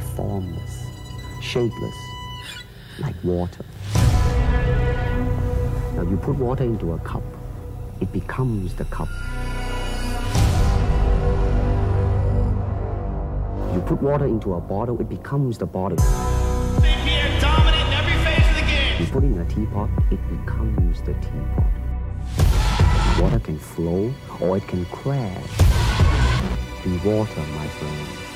formless, shapeless, like water. Now you put water into a cup, it becomes the cup. You put water into a bottle, it becomes the bottle. St-Pierre dominant in every phase of the game. You put in a teapot, it becomes the teapot. Water can flow or it can crash. Be water, my friend.